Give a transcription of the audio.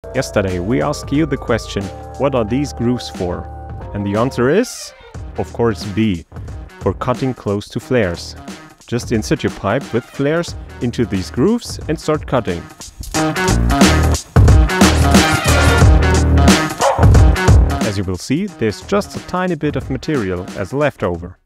Yesterday we asked you the question, what are these grooves for? And the answer is, of course, B, for cutting close to flares. Just insert your pipe with flares into these grooves and start cutting. As you will see, there's just a tiny bit of material as leftover.